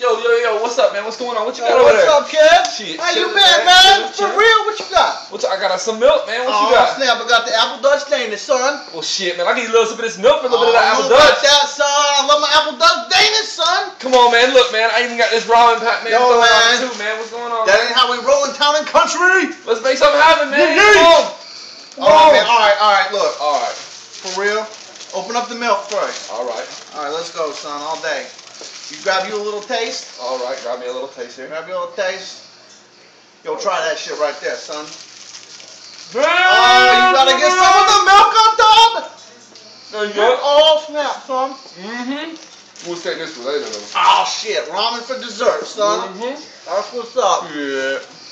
Yo, what's up, man? What's going on? What you got over there? What's up, kid? Shit, how you chillin', been, man? For chillin'. real? What you got? I got some milk, man. What you got? Snap, I got the apple Dutch Danish, son. Well, shit, man. I need a little bit of this milk for a little bit of that apple Dutch. Dutch. That, son. I love my apple Dutch Danish, son. Come on, man. Look, man. I even got this ramen pack, man. Yo, man. Too, man. What's going on? That ain't how we roll in town and country. Let's make something happen, man. Yeah. Come on. All right, man. All right. Look. All right. For real. Open up the milk first. All right. All right, let's go, son. All day. You grab you a little taste. All right. Grab me a little taste here. Grab you a little taste. Yo, try that shit right there, son. Oh, you gotta get some of the milk on top. There you go. Oh, snap, son. We'll take this for later, though. Oh, shit. Ramen for dessert, son. That's what's up. Yeah.